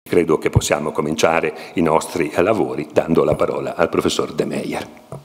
Credo che possiamo cominciare i nostri lavori dando la parola al professor De Meyer.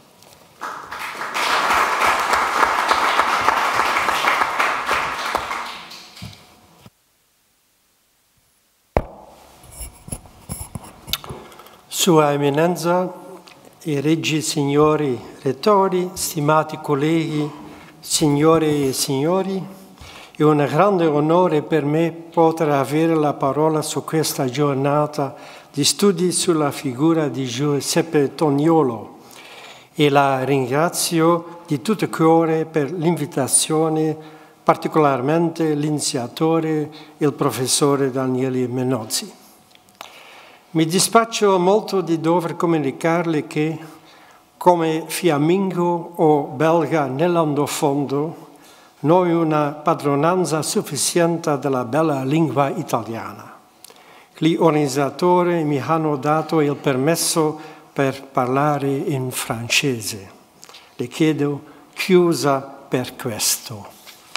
Sua Eminenza, i Regi Signori Rettori, stimati colleghi, signore e signori, è un grande onore per me poter avere la parola su questa giornata di studi sulla figura di Giuseppe Toniolo e la ringrazio di tutto cuore per l'invitazione, particolarmente l'iniziatore, il professore Daniele Menozzi. Mi dispiace molto di dover comunicarle che, come fiammingo o belga nell'andofondo, non ho una padronanza sufficiente della bella lingua italiana. Gli organizzatori mi hanno dato il permesso per parlare in francese. Le chiedo scusa per questo.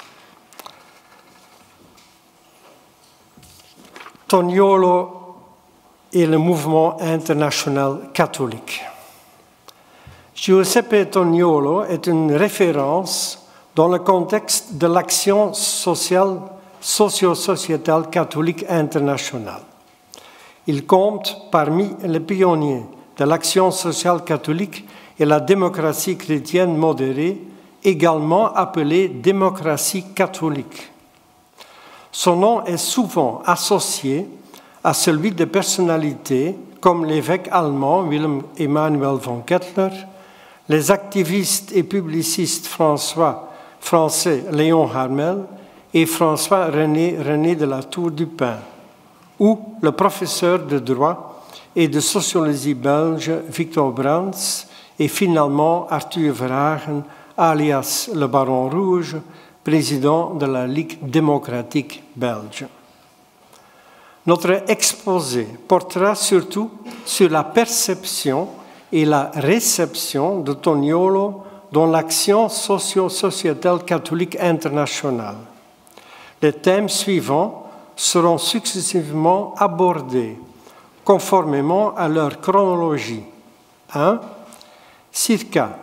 Toniolo et le mouvement international catholique. Giuseppe Toniolo est une référence dans le contexte de l'action socio-sociétale catholique internationale. Il compte parmi les pionniers de l'action sociale catholique et la démocratie chrétienne modérée, également appelée démocratie catholique. Son nom est souvent associé à celui de personnalités comme l'évêque allemand Wilhelm Emanuel von Kettler, les activistes et publicistes français Léon Harmel et François-René de la Tour du Pin, ou le professeur de droit et de sociologie belge Victor Brands et finalement Arthur Verhagen, alias le Baron Rouge, président de la Ligue démocratique belge. Notre exposé portera surtout sur la perception et la réception de Toniolo dans l'action socio-sociétale catholique internationale. Les thèmes suivants seront successivement abordés conformément à leur chronologie. 1. Circa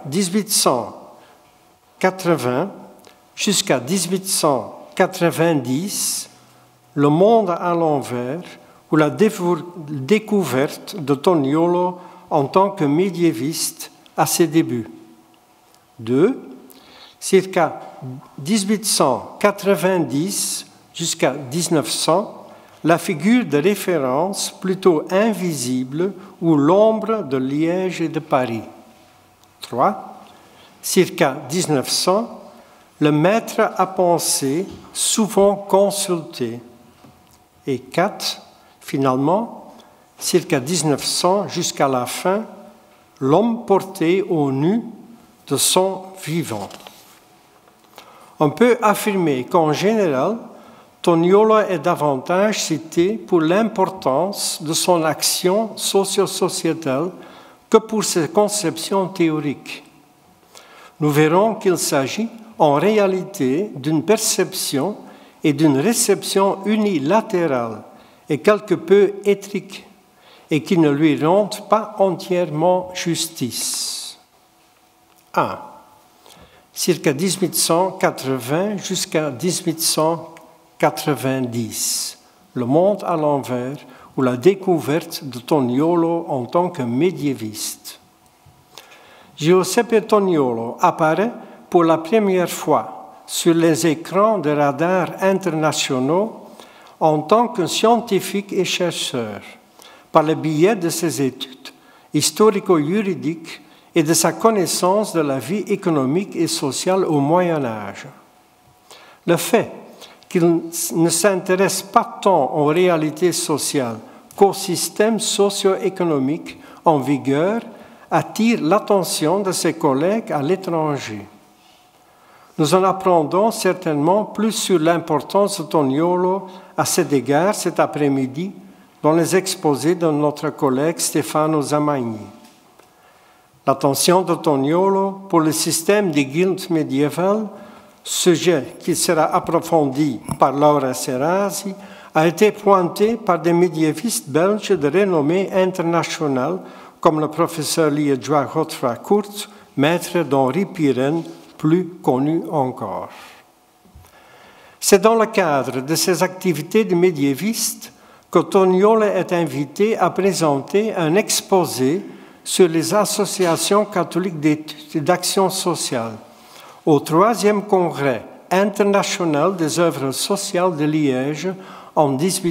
1880 jusqu'à 1890, le monde à l'envers ou la découverte de Toniolo en tant que médiéviste à ses débuts. 2. Circa 1890 jusqu'à 1900, la figure de référence plutôt invisible ou l'ombre de Liège et de Paris. 3. Circa 1900, le maître à penser souvent consulté. Et 4, finalement, circa 1900 jusqu'à la fin, l'homme porté au nu de son vivant. On peut affirmer qu'en général, Toniolo est davantage cité pour l'importance de son action socio-sociétale que pour ses conceptions théoriques. Nous verrons qu'il s'agit en réalité d'une perception et d'une réception unilatérale et quelque peu étrique et qui ne lui rendent pas entièrement justice. 1. Circa 1880 jusqu'à 1890, le monde à l'envers ou la découverte de Toniolo en tant que médiéviste. Giuseppe Toniolo apparaît pour la première fois sur les écrans de radars internationaux en tant que scientifique et chercheur, par le biais de ses études historico-juridiques et de sa connaissance de la vie économique et sociale au Moyen Âge. Le fait qu'il ne s'intéresse pas tant aux réalités sociales qu'au système socio-économique en vigueur attire l'attention de ses collègues à l'étranger. Nous en apprendrons certainement plus sur l'importance de Toniolo à cet égard cet après-midi dans les exposés de notre collègue Stefano Zamagni. L'attention de Toniolo pour le système des guildes médiévales, sujet qui sera approfondi par Laura Serasi, a été pointé par des médiévistes belges de renommée internationale comme le professeur liégeois Godfrey Kurth, maître d'Henri Pirenne, plus connu encore. C'est dans le cadre de ces activités de médiévistes que Toniolo est invité à présenter un exposé sur les associations catholiques d'études et d'action sociale au 3e congrès international des œuvres sociales de Liège en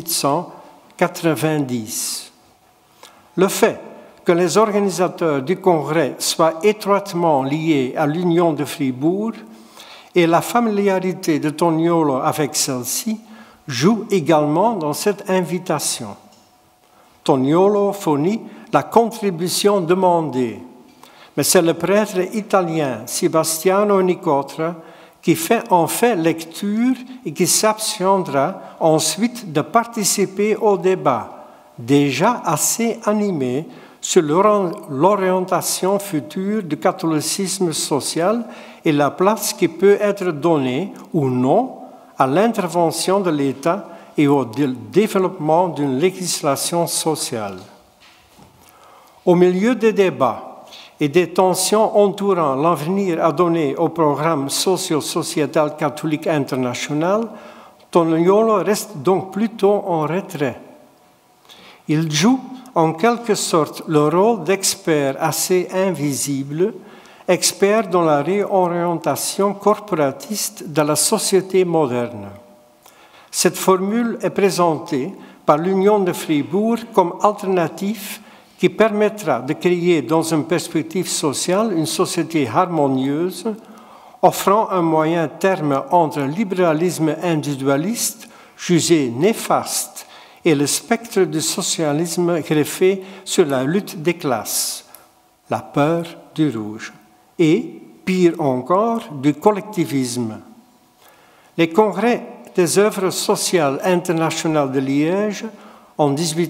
1890. Le fait que les organisateurs du congrès soient étroitement liés à l'Union de Fribourg et la familiarité de Toniolo avec celle-ci joue également dans cette invitation. Toniolo fournit la contribution demandée, mais c'est le prêtre italien Sebastiano Nicotra qui en fait lecture et qui s'abstiendra ensuite de participer au débat, déjà assez animé sur l'orientation future du catholicisme social et la place qui peut être donnée ou non à l'intervention de l'État et au développement d'une législation sociale. Au milieu des débats et des tensions entourant l'avenir à donner au programme socio-sociétal catholique international, Toniolo reste donc plutôt en retrait. Il joue en quelque sorte le rôle d'expert assez invisible, expert dans la réorientation corporatiste de la société moderne. Cette formule est présentée par l'Union de Fribourg comme alternative qui permettra de créer dans une perspective sociale une société harmonieuse, offrant un moyen terme entre le libéralisme individualiste, jugé néfaste, et le spectre du socialisme greffé sur la lutte des classes, la peur du rouge, et, pire encore, du collectivisme. Les congrès des œuvres sociales internationales de Liège en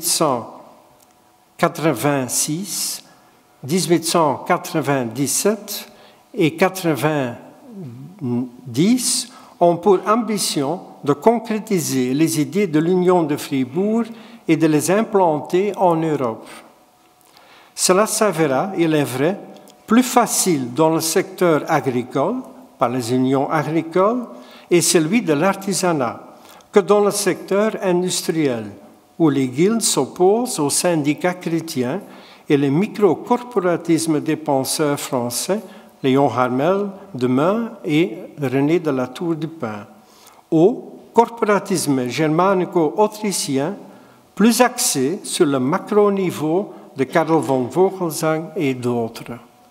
1886, 1897 et 1890 ont pour ambition de concrétiser les idées de l'Union de Fribourg et de les implanter en Europe. Cela s'avéra, il est vrai, plus facile dans le secteur agricole, par les unions agricoles, et celui de l'artisanat, que dans le secteur industriel, où les guildes s'opposent aux syndicats chrétiens et le micro-corporatisme des penseurs français, Léon Harmel, Demeun et René de la Tour du Pin, au corporatisme germanico-autrichien, plus axé sur le macro-niveau de Karl von Vogelsang et d'autres.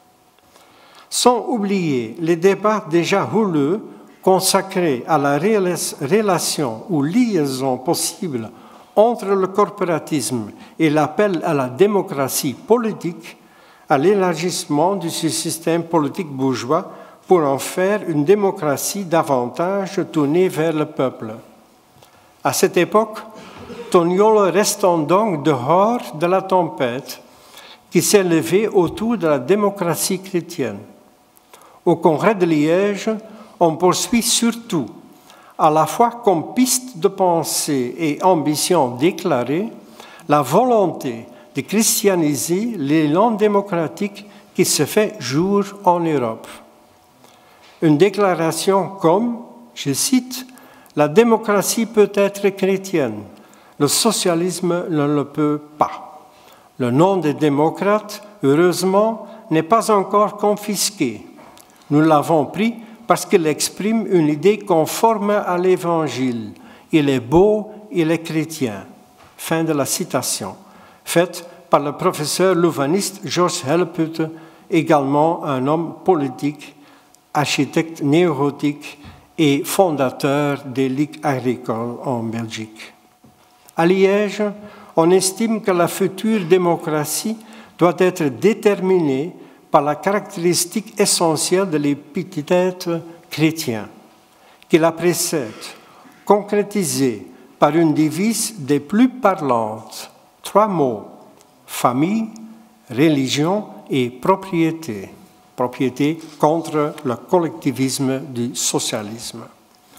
Sans oublier les débats déjà houleux consacrés à la relation ou liaison possible entre le corporatisme et l'appel à la démocratie politique, à l'élargissement du système politique bourgeois pour en faire une démocratie davantage tournée vers le peuple. À cette époque, Toniolo restant donc dehors de la tempête qui s'est levée autour de la démocratie chrétienne. Au Congrès de Liège, on poursuit surtout, à la fois comme piste de pensée et ambition déclarée, la volonté de christianiser l'élan démocratique qui se fait jour en Europe. Une déclaration comme, je cite, « La démocratie peut être chrétienne, le socialisme ne le peut pas. Le nom des démocrates, heureusement, n'est pas encore confisqué. Nous l'avons pris parce qu'il exprime une idée conforme à l'Évangile. Il est beau, il est chrétien. » Fin de la citation, faite par le professeur louvaniste Georges Helleputte, également un homme politique, architecte néo-gothique et fondateur des ligues agricoles en Belgique. À Liège, on estime que la future démocratie doit être déterminée par la caractéristique essentielle de l'épithète chrétien, qui la précède, concrétisée par une devise des plus parlantes, 3 mots, famille, religion et propriété. Propriété contre le collectivisme du socialisme.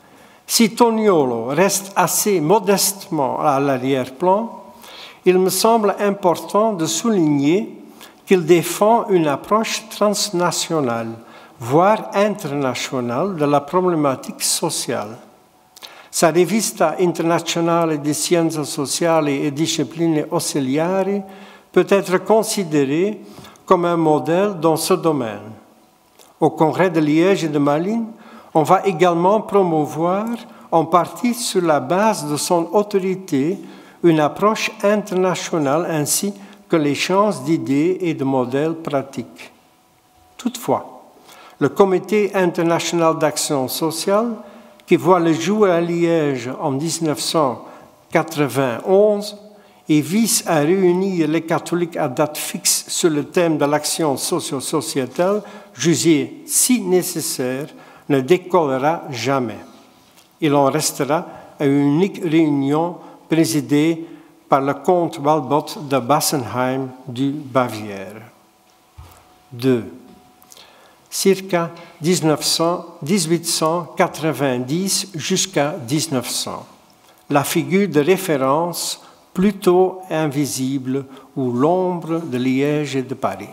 Si Toniolo reste assez modestement à l'arrière-plan, il me semble important de souligner qu'il défend une approche transnationale, voire internationale, de la problématique sociale. Sa Rivista Internazionale di Scienze Sociali e Discipline Ausiliari peut être considérée comme un modèle dans ce domaine. Au Congrès de Liège et de Malines, on va également promouvoir, en partie sur la base de son autorité, une approche internationale ainsi que l'échange d'idées et de modèles pratiques. Toutefois, le Comité international d'action sociale, qui voit le jour à Liège en 1991 et vise à réunir les catholiques à date fixe sur le thème de l'action socio-sociétale, jugé si nécessaire, ne décollera jamais. Il en restera à une unique réunion présidée par le comte Walbot de Bassenheim du Bavière. 2. Circa 1890 jusqu'à 1900. La figure de référence plutôt invisible ou l'ombre de Liège et de Paris.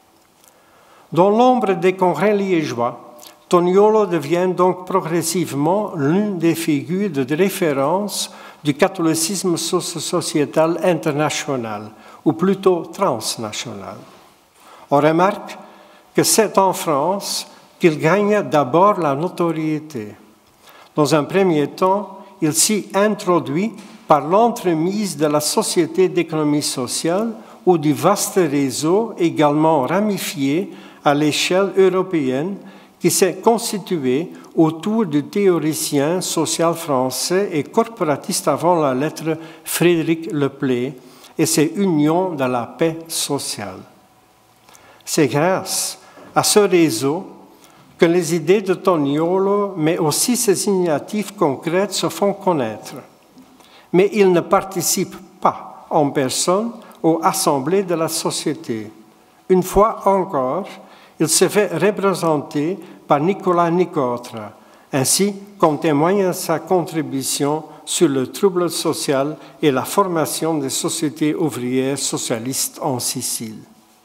Dans l'ombre des congrès liégeois, Toniolo devient donc progressivement l'une des figures de référence du catholicisme sociétal international, ou plutôt transnational. On remarque que c'est en France qu'il gagne d'abord la notoriété. Dans un premier temps, il s'y introduit par l'entremise de la Société d'économie sociale ou du vaste réseau également ramifié à l'échelle européenne qui s'est constitué autour du théoricien social français et corporatiste avant la lettre Frédéric Leplay et ses unions de la paix sociale. C'est grâce à ce réseau que les idées de Toniolo, mais aussi ses initiatives concrètes se font connaître. Mais il ne participe pas en personne aux assemblées de la société. Une fois encore, il se fait représenter par Nicolas Nicotre, ainsi qu'en témoigne sa contribution sur le trouble social et la formation des sociétés ouvrières socialistes en Sicile.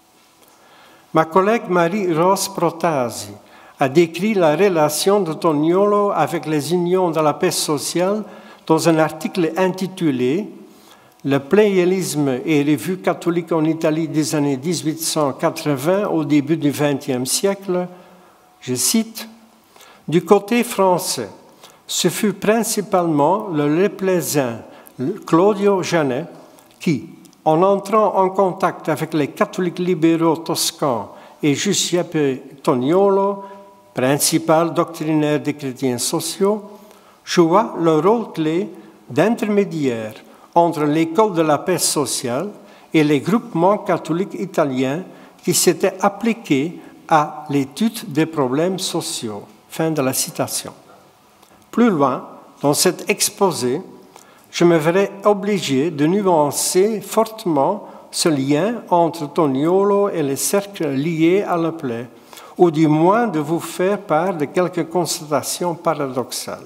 Ma collègue Marie-Rose Protasi a décrit la relation de Toniolo avec les unions de la paix sociale dans un article intitulé « Le pléiélisme et revue catholique en Italie des années 1880 au début du XXe siècle », je cite, « Du côté français, ce fut principalement le Léplésien Claudio Janet qui, en entrant en contact avec les catholiques libéraux toscans et Giuseppe Toniolo, principal doctrinaire des chrétiens sociaux, joua le rôle clé d'intermédiaire entre l'école de la paix sociale et les groupements catholiques italiens qui s'étaient appliqués à l'étude des problèmes sociaux. » Fin de la citation. Plus loin, dans cet exposé, je me verrai obligé de nuancer fortement ce lien entre Toniolo et les cercles liés à la paix, ou du moins de vous faire part de quelques constatations paradoxales.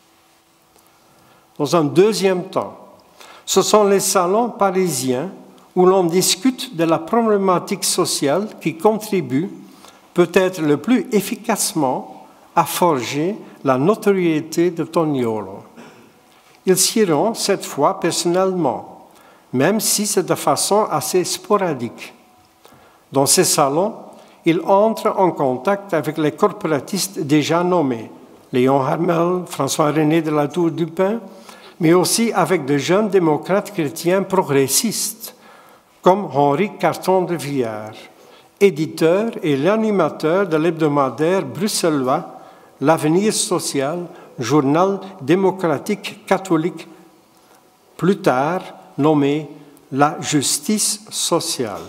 Dans un deuxième temps, ce sont les salons parisiens où l'on discute de la problématique sociale qui contribue peut-être le plus efficacement à forger la notoriété de Toniolo. Ils s'y rend cette fois personnellement, même si c'est de façon assez sporadique. Dans ces salons, il entre en contact avec les corporatistes déjà nommés, Léon Harmel, François-René de la Tour-du-Pin, mais aussi avec de jeunes démocrates chrétiens progressistes, comme Henri Carton de Villars, éditeur et l'animateur de l'hebdomadaire bruxellois L'Avenir social, journal démocratique catholique, plus tard nommé La Justice sociale.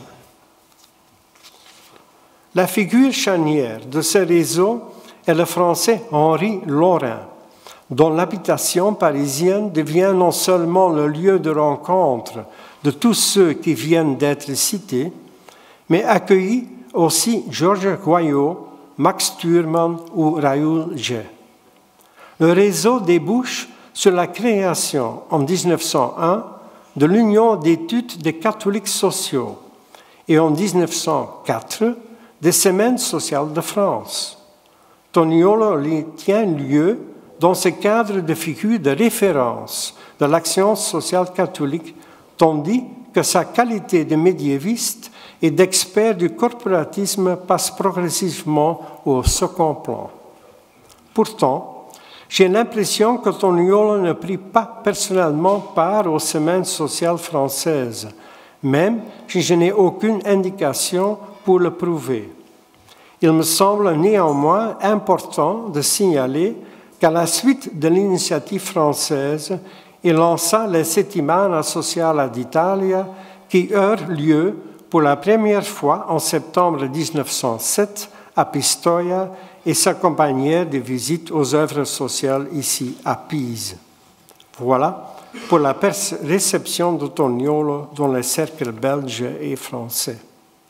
La figure charnière de ce réseau est le Français Henri Laurin, dont l'habitation parisienne devient non seulement le lieu de rencontre de tous ceux qui viennent d'être cités, mais accueillit aussi Georges Goyot, Max Thurmann ou Raoul Jay. Le réseau débouche sur la création en 1901 de l'Union d'études des catholiques sociaux et en 1904 des Semaines sociales de France. Toniolo tient lieu dans ce cadre de figure de référence de l'action sociale catholique, tandis que sa qualité de médiéviste et d'expert du corporatisme passe progressivement au second plan. Pourtant, j'ai l'impression que Toniolo ne prit pas personnellement part aux Semaines sociales françaises, même si je n'ai aucune indication pour le prouver. Il me semble néanmoins important de signaler qu'à la suite de l'initiative française, il lança les Settimana Sociale d'Italia qui eurent lieu pour la première fois en septembre 1907 à Pistoia et s'accompagnèrent de visites aux œuvres sociales ici à Pise. Voilà pour la réception de Toniolo dans les cercles belges et français.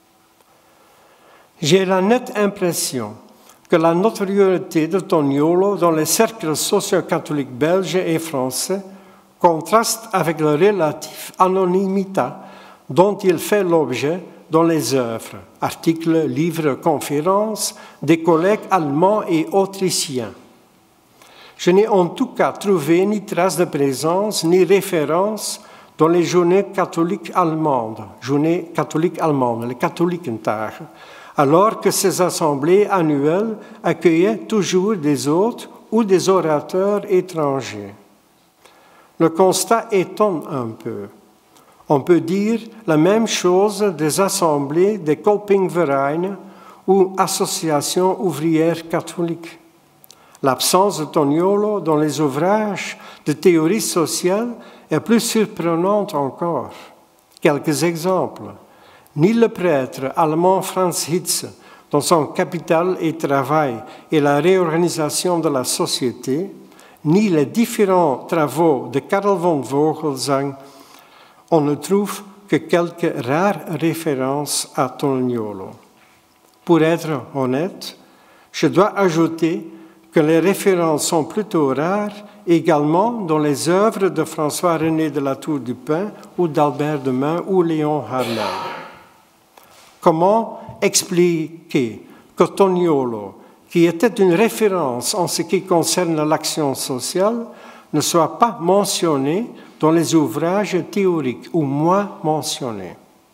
J'ai la nette impression que la notoriété de Toniolo dans les cercles socio-catholiques belges et français contraste avec la relative anonymité dont il fait l'objet dans les œuvres, articles, livres, conférences des collègues allemands et autrichiens. Je n'ai en tout cas trouvé ni trace de présence ni référence dans les journées catholiques allemandes, les Katholikentag, alors que ces assemblées annuelles accueillaient toujours des hôtes ou des orateurs étrangers. Le constat étonne un peu. On peut dire la même chose des assemblées des Kolpingvereinen ou associations ouvrières catholiques. L'absence de Toniolo dans les ouvrages de théorie sociale est plus surprenante encore. Quelques exemples. Ni le prêtre allemand Franz Hitze, dans son Capital et Travail et la réorganisation de la société, ni les différents travaux de Karl von Vogelsang, on ne trouve que quelques rares références à Toniolo. Pour être honnête, je dois ajouter que les références sont plutôt rares également dans les œuvres de François-René de la Tour du Pin ou d'Albert Demain ou Léon Harnel. Comment expliquer que Toniolo, qui était une référence en ce qui concerne l'action sociale, ne soit pas mentionné dans les ouvrages théoriques ou moins mentionné?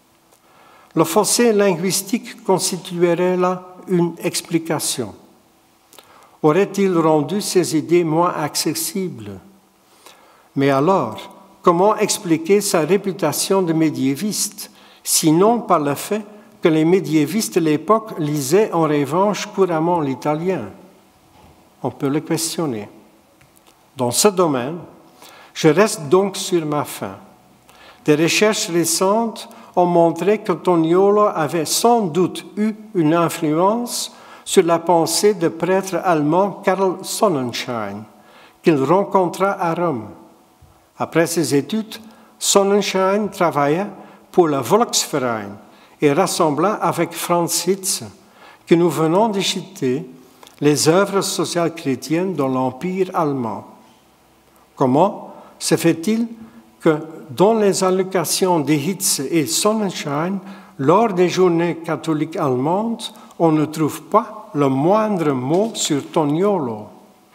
Le fossé linguistique constituerait là une explication. Aurait-il rendu ces idées moins accessibles? Mais alors, comment expliquer sa réputation de médiéviste, sinon par le fait que les médiévistes de l'époque lisaient en revanche couramment l'italien? On peut le questionner. Dans ce domaine, je reste donc sur ma faim. Des recherches récentes ont montré que Toniolo avait sans doute eu une influence sur la pensée du prêtre allemand Karl Sonnenschein, qu'il rencontra à Rome. Après ses études, Sonnenschein travailla pour le Volksverein et rassembla avec Franz Hitze, que nous venons de citer, les œuvres sociales chrétiennes dans l'Empire allemand. Comment se fait-il que dans les allocations de Hitze et Sonnenschein, lors des journées catholiques allemandes, on ne trouve pas le moindre mot sur Toniolo?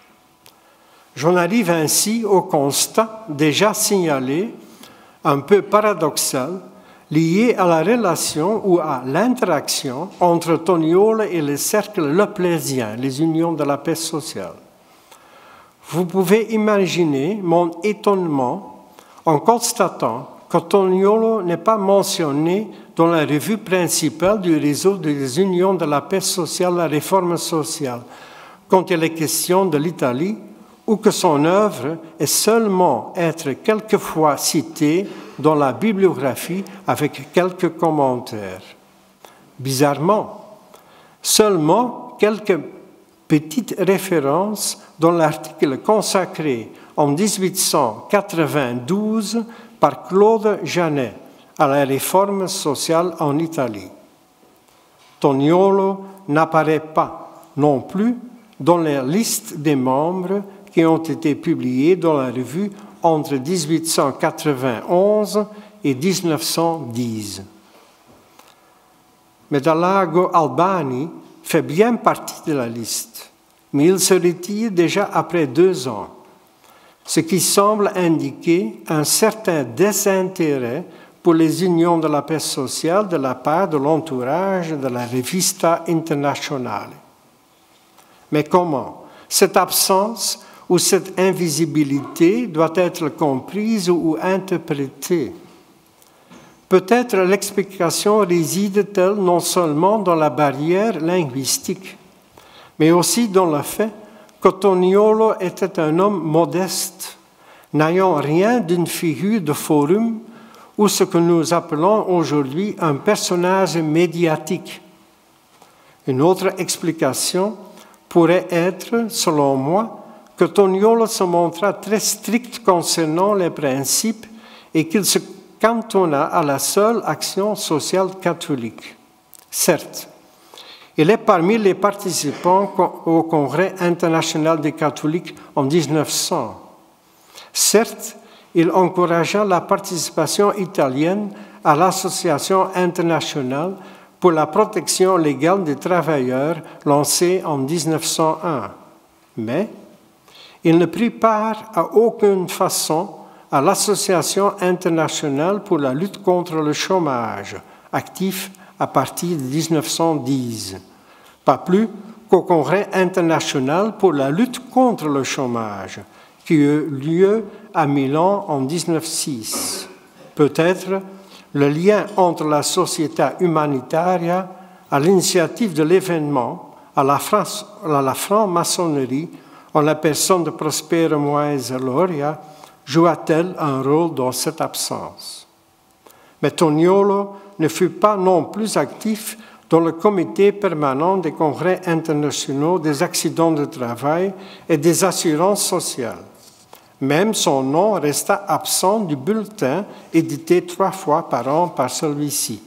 J'en arrive ainsi au constat déjà signalé, un peu paradoxal, lié à la relation ou à l'interaction entre Toniolo et les cercles leplésiens, les unions de la paix sociale. Vous pouvez imaginer mon étonnement en constatant que Toniolo n'est pas mentionné dans la revue principale du réseau des unions de la paix sociale, la réforme sociale, quand il est question de l'Italie, ou que son œuvre est seulement être quelquefois citée dans la bibliographie avec quelques commentaires. Bizarrement, seulement quelques petites références dans l'article consacré en 1892 par Claude Janet à la réforme sociale en Italie. Toniolo n'apparaît pas non plus dans la liste des membres qui ont été publiés dans la revue entre 1891 et 1910. Metallargo Albani fait bien partie de la liste, mais il se retire déjà après 2 ans, ce qui semble indiquer un certain désintérêt pour les unions de la paix sociale de la part de l'entourage de la Revista Internazionale. Mais comment cette absence ou cette invisibilité doit être comprise ou interprétée? Peut-être l'explication réside-t-elle non seulement dans la barrière linguistique, mais aussi dans le fait que Toniolo était un homme modeste, n'ayant rien d'une figure de forum ou ce que nous appelons aujourd'hui un personnage médiatique. Une autre explication pourrait être, selon moi, que Toniolo se montra très strict concernant les principes et qu'il se cantonna à la seule action sociale catholique. Certes, il est parmi les participants au Congrès international des catholiques en 1900. Certes, il encouragea la participation italienne à l'Association internationale pour la protection légale des travailleurs lancée en 1901. Mais il ne prit part à aucune façon à l'Association internationale pour la lutte contre le chômage, actif à partir de 1910, pas plus qu'au Congrès international pour la lutte contre le chômage, qui eut lieu à Milan en 1906. Peut-être le lien entre la Società Umanitaria, à l'initiative de l'événement, à la franc-maçonnerie, en la personne de Prospero Moise Loria, joua-t-elle un rôle dans cette absence? Mais Toniolo ne fut pas non plus actif dans le comité permanent des congrès internationaux des accidents de travail et des assurances sociales. Même son nom resta absent du bulletin édité 3 fois par an par celui-ci.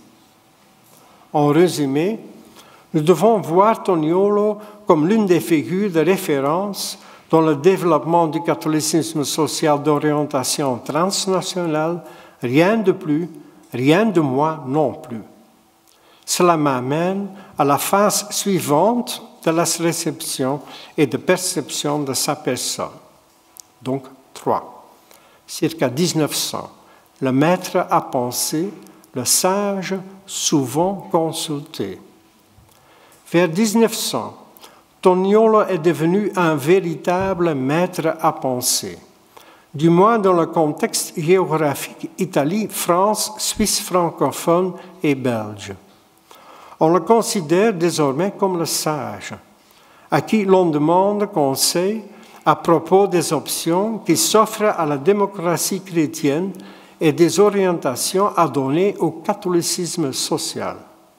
En résumé, nous devons voir Toniolo comme l'une des figures de référence dans le développement du catholicisme social d'orientation transnationale, rien de plus, rien de moins non plus. Cela m'amène à la phase suivante de la réception et de perception de sa personne. Donc, 3. Circa 1900, le maître à penser, le sage souvent consulté. Vers 1900, Toniolo est devenu un véritable maître à penser, du moins dans le contexte géographique Italie, France, Suisse francophone et belge. On le considère désormais comme le sage, à qui l'on demande conseil à propos des options qui s'offrent à la démocratie chrétienne et des orientations à donner au catholicisme social.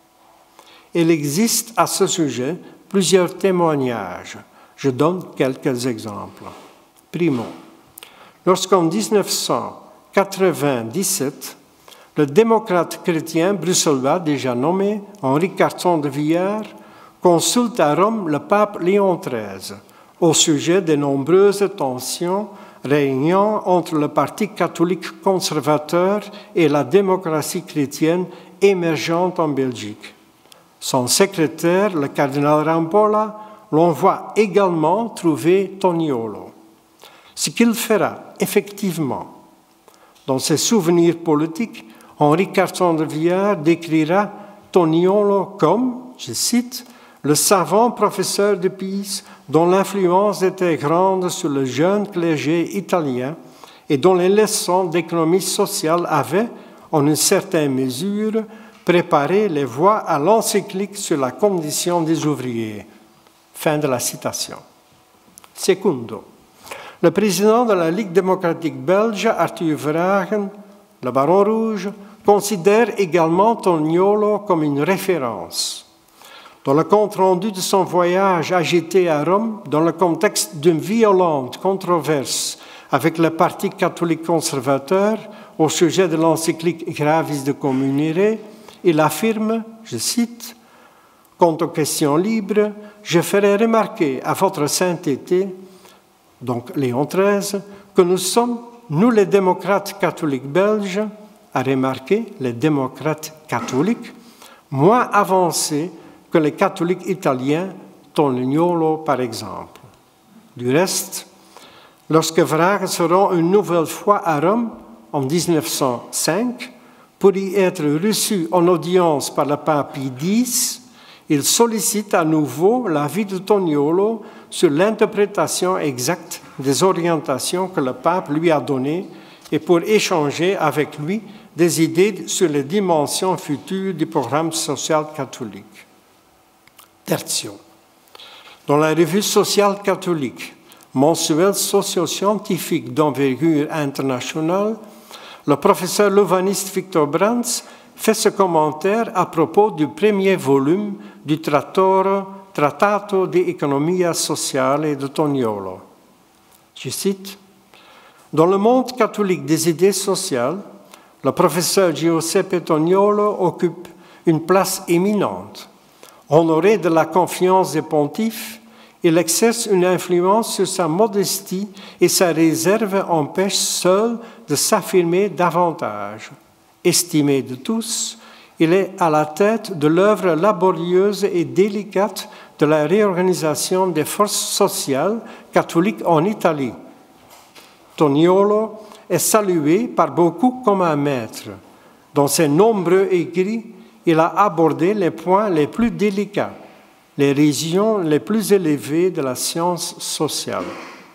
Il existe à ce sujet plusieurs témoignages. Je donne quelques exemples. Primo, lorsqu'en 1997, le démocrate chrétien bruxellois déjà nommé Henri Carton de Villars consulte à Rome le pape Léon XIII au sujet des nombreuses tensions régnant entre le parti catholique conservateur et la démocratie chrétienne émergente en Belgique. Son secrétaire, le cardinal Rampolla, l'envoie également trouver Toniolo. Ce qu'il fera effectivement. Dans ses souvenirs politiques, Henri Carton de Villars décrira Toniolo comme, je cite, le savant professeur de Pise dont l'influence était grande sur le jeune clergé italien et dont les leçons d'économie sociale avaient, en une certaine mesure, préparé les voies à l'encyclique sur la condition des ouvriers. Fin de la citation. Secondo, le président de la Ligue démocratique belge, Arthur Verhagen, le Baron Rouge, considère également Toniolo comme une référence. Dans le compte-rendu de son voyage agité à Rome, dans le contexte d'une violente controverse avec le Parti catholique conservateur au sujet de l'encyclique Gravis de Communire, il affirme, je cite, « Quant aux questions libres, je ferai remarquer à votre sainteté, donc Léon XIII, que nous sommes, nous les démocrates catholiques belges, a remarqué les démocrates catholiques, moins avancés que les catholiques italiens, Toniolo par exemple. Du reste, lorsque Vragen se rend une nouvelle fois à Rome en 1905, pour y être reçu en audience par le pape Pie X, il sollicite à nouveau l'avis de Toniolo sur l'interprétation exacte des orientations que le pape lui a données et pour échanger avec lui des idées sur les dimensions futures du programme social catholique. Tertio. Dans la revue sociale catholique, mensuel socio-scientifique d'envergure internationale, le professeur louvaniste Victor Brands fait ce commentaire à propos du premier volume du Trattato di Economia Sociale de Toniolo. Je cite, « Dans le monde catholique des idées sociales, le professeur Giuseppe Toniolo occupe une place éminente. Honoré de la confiance des pontifes, il exerce une influence sur sa modestie et sa réserve empêche seul de s'affirmer davantage. Estimé de tous, il est à la tête de l'œuvre laborieuse et délicate de la réorganisation des forces sociales catholiques en Italie. Toniolo est salué par beaucoup comme un maître. Dans ses nombreux écrits, il a abordé les points les plus délicats, les régions les plus élevées de la science sociale.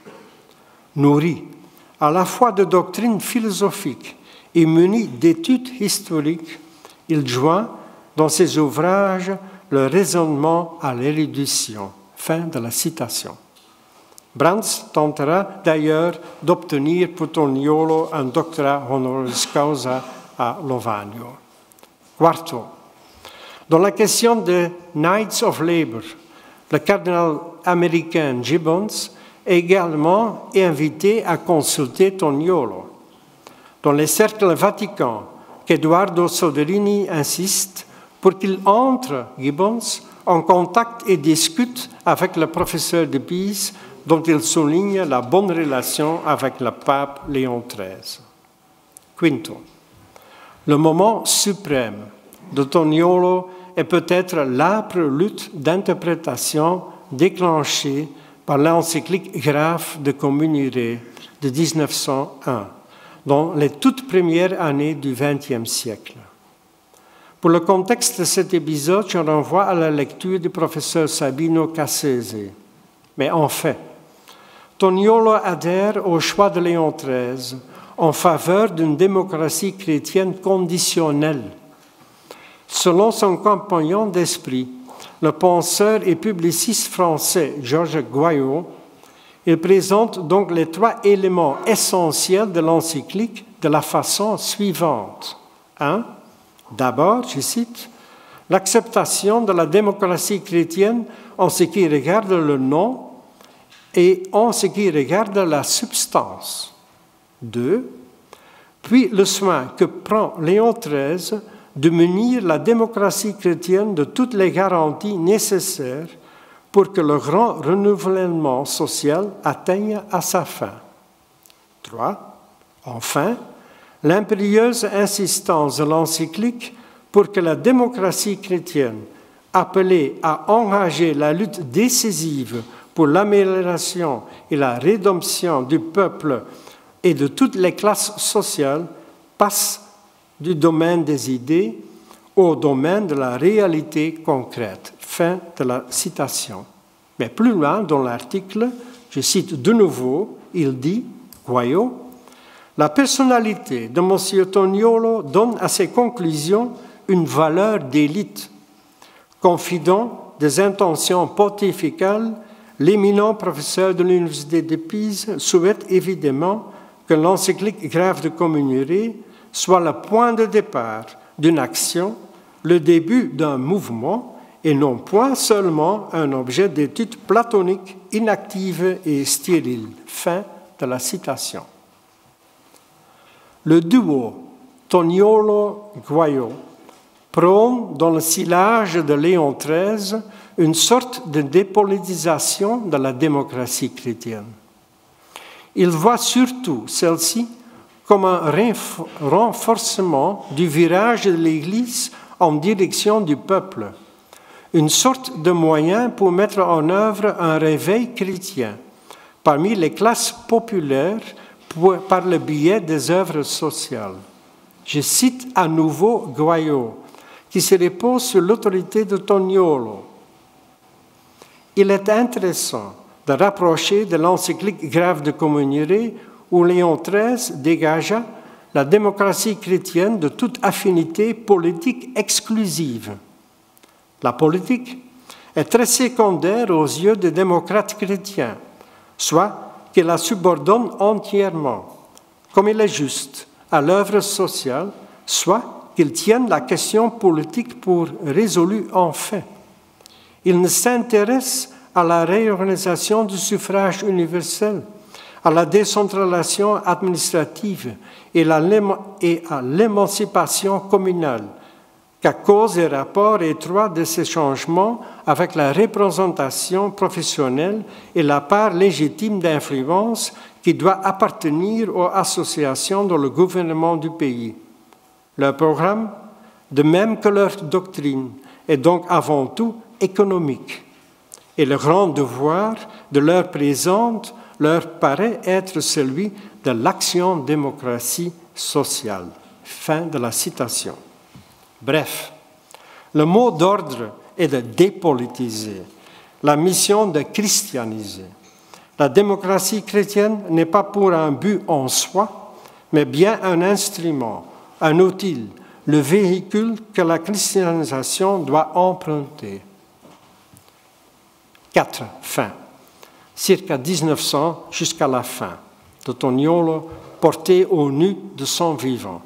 Nourri à la fois de doctrines philosophiques et muni d'études historiques, il joint dans ses ouvrages le raisonnement à l'érudition. Fin de la citation. Brands tentera d'ailleurs d'obtenir pour Toniolo un doctorat honoris causa à Lovanio. Quarto. Dans la question des Knights of Labour, le cardinal américain Gibbons est également invité à consulter Toniolo. Dans les cercles vaticans, qu'Edoardo Soderini insiste pour qu'il entre, Gibbons, en contact et discute avec le professeur de Pise, dont il souligne la bonne relation avec le pape Léon XIII. Quinto. Le moment suprême de Toniolo est peut-être l'âpre lutte d'interprétation déclenchée par l'encyclique Graphe de Communire de 1901, dans les toutes premières années du XXe siècle. Pour le contexte de cet épisode, je renvoie à la lecture du professeur Sabino Cassese. Mais en fait, Toniolo adhère au choix de Léon XIII en faveur d'une démocratie chrétienne conditionnelle. Selon son compagnon d'esprit, le penseur et publiciste français Georges Goyot, il présente donc les trois éléments essentiels de l'encyclique de la façon suivante. 1. D'abord, je cite, l'acceptation de la démocratie chrétienne en ce qui regarde le nom et en ce qui regarde la substance. 2. Puis le soin que prend Léon XIII de munir la démocratie chrétienne de toutes les garanties nécessaires pour que le grand renouvellement social atteigne à sa fin. 3. Enfin, l'impérieuse insistance de l'encyclique pour que la démocratie chrétienne, appelée à engager la lutte décisive pour l'amélioration et la rédemption du peuple et de toutes les classes sociales, passe du domaine des idées au domaine de la réalité concrète. Fin de la citation. Mais plus loin dans l'article, je cite de nouveau, il dit, Goyot, la personnalité de M. Toniolo donne à ses conclusions une valeur d'élite. Confident des intentions pontificales, l'éminent professeur de l'Université de Pise souhaite évidemment que l'encyclique Graphe de Communire soit le point de départ d'une action, le début d'un mouvement, et non point seulement un objet d'étude platonique, inactive et stérile. Fin de la citation. Le duo Toniolo-Goyot prône dans le sillage de Léon XIII une sorte de dépolitisation de la démocratie chrétienne. Il voit surtout celle-ci comme un renforcement du virage de l'Église en direction du peuple, une sorte de moyen pour mettre en œuvre un réveil chrétien parmi les classes populaires par le biais des œuvres sociales. Je cite à nouveau Gouaillot, qui se repose sur l'autorité de Toniolo. Il est intéressant de rapprocher de l'encyclique Grave de Communauté où Léon XIII dégagea la démocratie chrétienne de toute affinité politique exclusive. La politique est très secondaire aux yeux des démocrates chrétiens, soit qu'il la subordonne entièrement, comme il est juste, à l'œuvre sociale, soit qu'il tienne la question politique pour résolue en fait. Il ne s'intéresse à la réorganisation du suffrage universel, à la décentralisation administrative et à l'émancipation communale, qu'à cause des rapports étroits de ces changements avec la représentation professionnelle et la part légitime d'influence qui doit appartenir aux associations dans le gouvernement du pays. Leur programme, de même que leur doctrine, est donc avant tout économique. Et le grand devoir de leur présente leur paraît être celui de l'action-démocratie sociale. Fin de la citation. Bref, le mot d'ordre est de dépolitiser, la mission de christianiser. La démocratie chrétienne n'est pas pour un but en soi, mais bien un instrument, un outil, le véhicule que la christianisation doit emprunter. 4. Fin. Circa 1900 jusqu'à la fin, de Toniolo porté au nu de son vivant.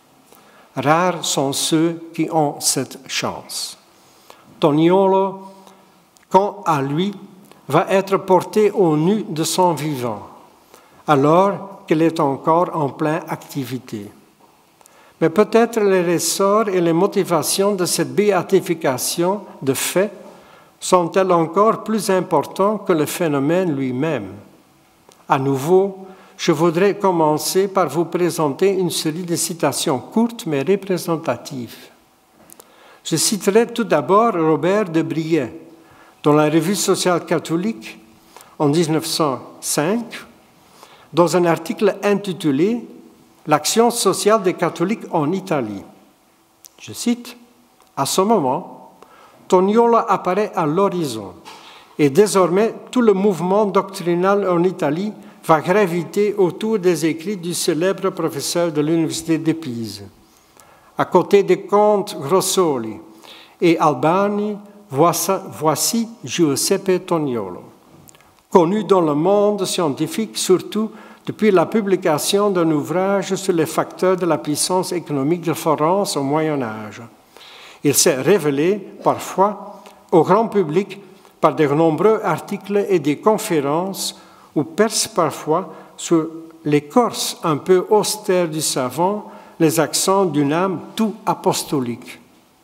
Rares sont ceux qui ont cette chance. Toniolo, quant à lui, va être porté au nu de son vivant, alors qu'il est encore en pleine activité. Mais peut-être les ressorts et les motivations de cette béatification de fait sont-elles encore plus importants que le phénomène lui-même. À nouveau, je voudrais commencer par vous présenter une série de citations courtes mais représentatives. Je citerai tout d'abord Robert de Briey, dans la Revue sociale catholique en 1905, dans un article intitulé « L'action sociale des catholiques en Italie ». Je cite, « À ce moment, Toniolo apparaît à l'horizon et désormais tout le mouvement doctrinal en Italie va graviter autour des écrits du célèbre professeur de l'université de Pise. À côté des comtes Grossoli et Albani, voici Giuseppe Toniolo, connu dans le monde scientifique surtout depuis la publication d'un ouvrage sur les facteurs de la puissance économique de Florence au Moyen Âge. Il s'est révélé parfois au grand public par de nombreux articles et des conférences où perce parfois sur l'écorce un peu austère du savant les accents d'une âme tout apostolique.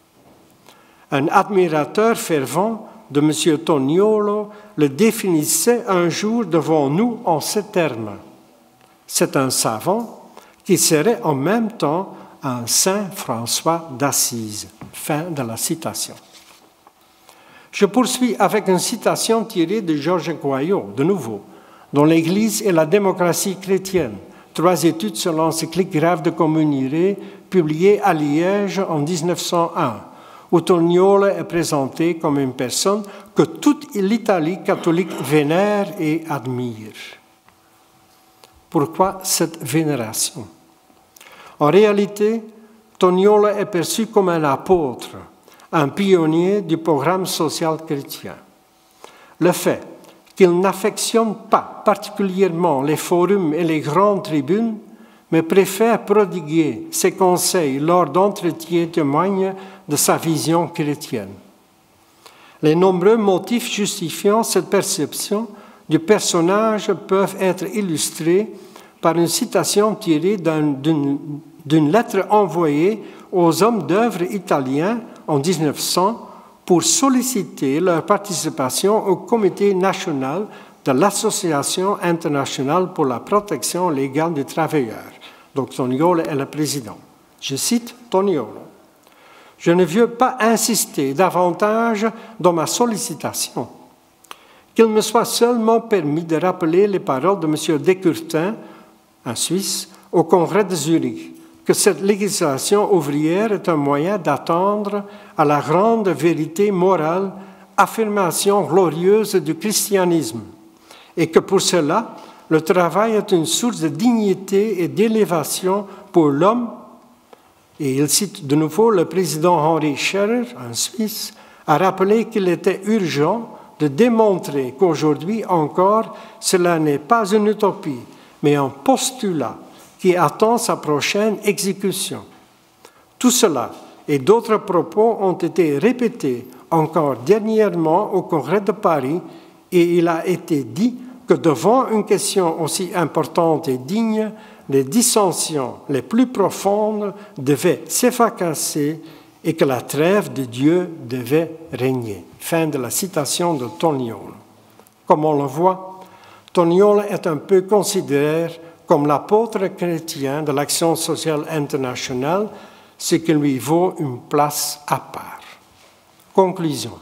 Un admirateur fervent de M. Toniolo le définissait un jour devant nous en ces termes. C'est un savant qui serait en même temps un saint François d'Assise. Fin de la citation. Je poursuis avec une citation tirée de Georges Gouaillot, de nouveau, dans l'Église et la démocratie chrétienne, 3 études sur l'encyclique Grave de Communauté, publiée à Liège en 1901, où Toniolo est présenté comme une personne que toute l'Italie catholique vénère et admire. Pourquoi cette vénération? En réalité, Toniolo est perçu comme un apôtre, un pionnier du programme social chrétien. Le fait qu'il n'affectionne pas particulièrement les forums et les grandes tribunes, mais préfère prodiguer ses conseils lors d'entretiens témoigne de sa vision chrétienne. Les nombreux motifs justifiant cette perception du personnage peuvent être illustrés par une citation tirée d'une lettre envoyée aux hommes d'œuvre italiens en 1900 pour solliciter leur participation au comité national de l'Association internationale pour la protection légale du travailleur. Donc Toniolo est le président. Je cite Toniolo. « Je ne veux pas insister davantage dans ma sollicitation. Qu'il me soit seulement permis de rappeler les paroles de M. Descourtins, en Suisse, au Congrès de Zurich, que cette législation ouvrière est un moyen d'attendre à la grande vérité morale, affirmation glorieuse du christianisme, et que pour cela, le travail est une source de dignité et d'élévation pour l'homme. Et il cite de nouveau le président Henri Scherer, en Suisse, a rappelé qu'il était urgent de démontrer qu'aujourd'hui encore, cela n'est pas une utopie, mais un postulat qui attend sa prochaine exécution. Tout cela et d'autres propos ont été répétés encore dernièrement au Congrès de Paris et il a été dit que devant une question aussi importante et digne, les dissensions les plus profondes devaient s'effacer et que la trêve de Dieu devait régner. Fin de la citation de Toniolo. Comme on le voit, Toniolo est un peu considéré comme l'apôtre chrétien de l'action sociale internationale, ce qui lui vaut une place à part. Conclusion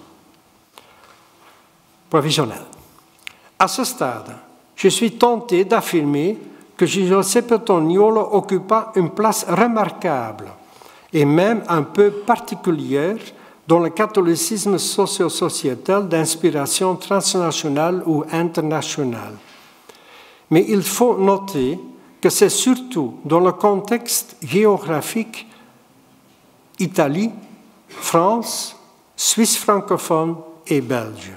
provisionnelle. À ce stade, je suis tenté d'affirmer que Giuseppe Toniolo occupa une place remarquable et même un peu particulière dans le catholicisme socio-sociétal d'inspiration transnationale ou internationale. Mais il faut noter que c'est surtout dans le contexte géographique Italie, France, Suisse francophone et Belge.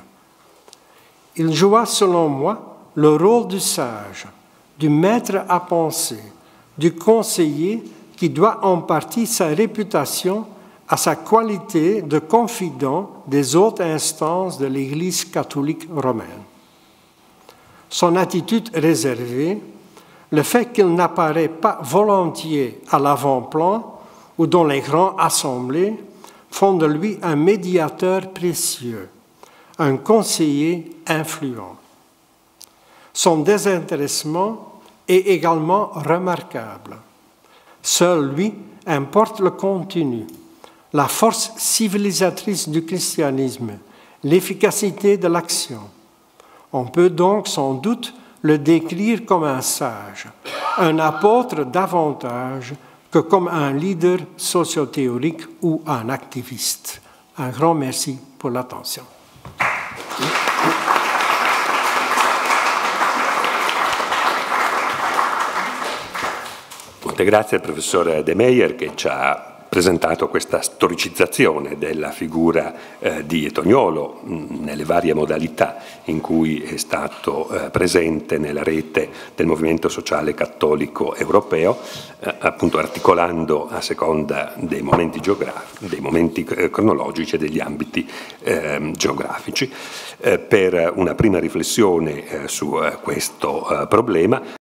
Il joua, selon moi, le rôle du sage, du maître à penser, du conseiller qui doit en partie sa réputation à sa qualité de confident des hautes instances de l'Église catholique romaine. Son attitude réservée, le fait qu'il n'apparaît pas volontiers à l'avant-plan ou dans les grandes assemblées, font de lui un médiateur précieux, un conseiller influent. Son désintéressement est également remarquable. Seul lui importe le contenu, la force civilisatrice du christianisme, l'efficacité de l'action. On peut donc sans doute le décrire comme un sage, un apôtre davantage que comme un leader sociothéorique ou un activiste. Un grand merci pour l'attention. Molte grazie al professor De Meyer che ci ha presentato questa storicizzazione della figura di Toniolo nelle varie modalità in cui è stato presente nella rete del movimento sociale cattolico europeo, appunto articolando a seconda dei momenti cronologici e degli ambiti geografici. Per una prima riflessione su questo problema